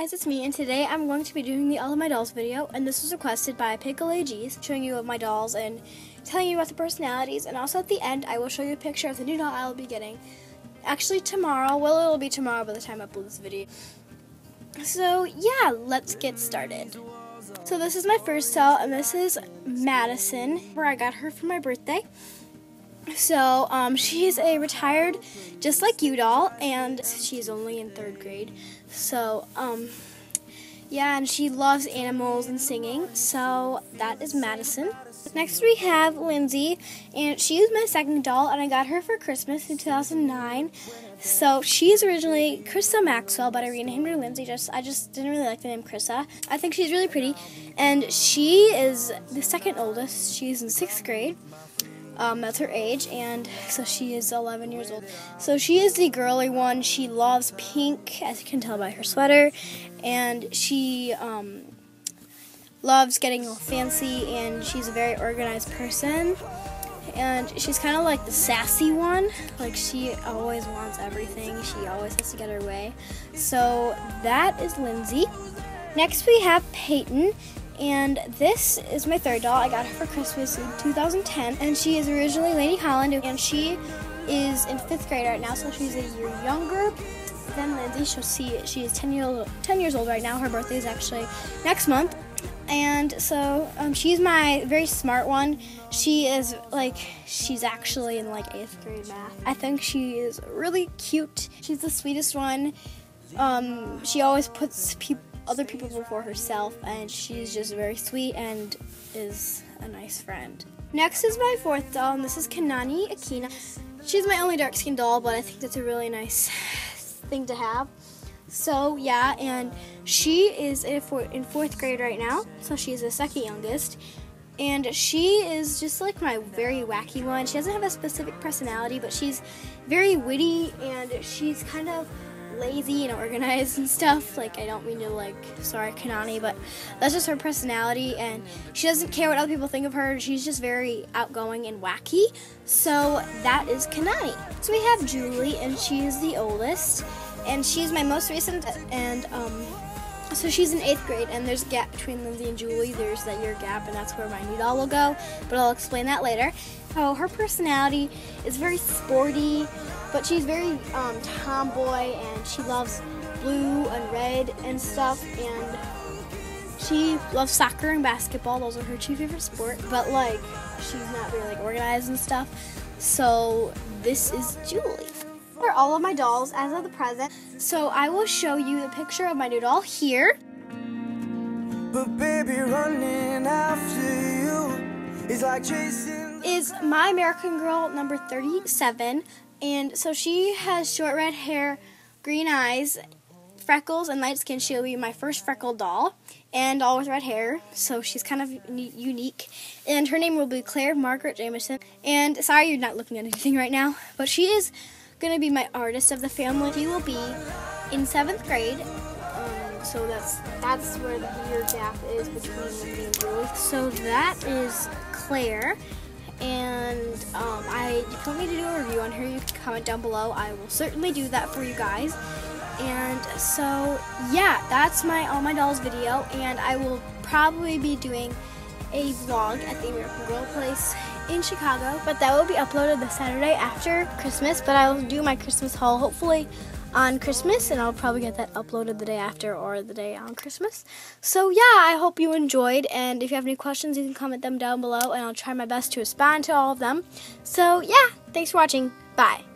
guys, it's me, and today I'm going to be doing the All of My Dolls video, and this was requested by Pickle AGs, showing you of my dolls and telling you about the personalities, and also at the end I will show you a picture of the new doll I will be getting. Actually tomorrow, well, it will be tomorrow by the time I upload this video. So yeah, let's get started. So this is my first doll, and this is Madison, where I got her for my birthday. So, she's a retired Just Like You doll, and she's only in 3rd grade. So, yeah, and she loves animals and singing, so that is Madison. Next we have Lindsay, and she is my second doll, and I got her for Christmas in 2009. So she's originally Krista Maxwell, but I renamed her Lindsay. I just didn't really like the name Krista. I think she's really pretty, and she is the second oldest. She's in 6th grade. That's her age, and so she is 11 years old. So she is the girly one. She loves pink, as you can tell by her sweater, and she loves getting all fancy, and she's a very organized person. And she's kind of like the sassy one. Like, she always wants everything. She always has to get her way. So that is Lindsay. Next we have Peyton. And this is my third doll. I got her for Christmas in 2010, and she is originally Lady Holland, and she is in 5th grade right now, so she's a year younger than Lindsay. She is 10 years old right now. Her birthday is actually next month, and so she's my very smart one. She's actually in 8th grade math. I think she is really cute. She's the sweetest one. She always puts other people before herself, and she's just very sweet and is a nice friend. Next is my fourth doll, and this is Kanani Akina. She's my only dark skin doll, but I think that's a really nice thing to have. So yeah, and she is in 4th grade right now, so she's the second youngest, and she is just like my very wacky one. She doesn't have a specific personality, but she's very witty, and she's kind of lazy and organized and stuff. I don't mean to sorry Kanani, but that's just her personality, and she doesn't care what other people think of her. She's just very outgoing and wacky. So that is Kanani. So we have Julie, and she is the oldest, and she's my most recent, and so she's in 8th grade, and there's a gap between Lindsay and Julie. There's that year gap, and that's where my new doll will go, but I'll explain that later. So her personality is very sporty, but she's very tomboy, and she loves blue and red and stuff, and she loves soccer and basketball. Those are her 2 favorite sports, but she's not very organized and stuff. So this is Julie. For all of my dolls as of the present, so I will show you the picture of my new doll here. But baby, running after you is like chasing. Is My American Girl number 37. And so she has short red hair, green eyes, freckles, and light skin. She'll be my first freckled doll, and all with red hair, so she's kind of unique. And her name will be Claire Margaret Jameson. And sorry you're not looking at anything right now, but she is going to be my artist of the family. She will be in 7th grade, so that's where the year gap is between Lindsay and Julie. So that is Claire. And if you want me to do a review on her, you can comment down below. I will certainly do that for you guys. And so yeah, that's my All My Dolls video, and I will probably be doing a vlog at the American Girl place in Chicago, but that will be uploaded the Saturday after Christmas. But I will do my Christmas haul hopefully on Christmas, and I'll probably get that uploaded the day after or the day on Christmas. So yeah, I hope you enjoyed, and if you have any questions, you can comment them down below, and I'll try my best to respond to all of them. So yeah, thanks for watching. Bye.